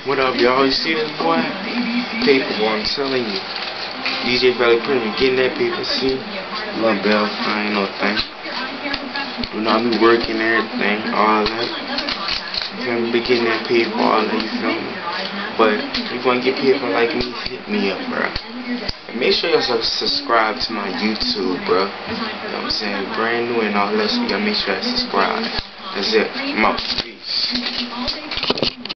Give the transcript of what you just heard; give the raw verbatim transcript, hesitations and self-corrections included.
What up, y'all? You see this boy? Paper boy, I'm telling you. D J Felly put me getting that paper, see? Little bell, I ain't no thing. You know, I be working everything, all that. You feel me? Be getting that paper, all that, you feel me? But if you want to get paper like me, hit me up, bro. And make sure y'all subscribe to my YouTube, bro. You know what I'm saying? Brand new and all that, so y'all make sure I subscribe. That's it. I'm out.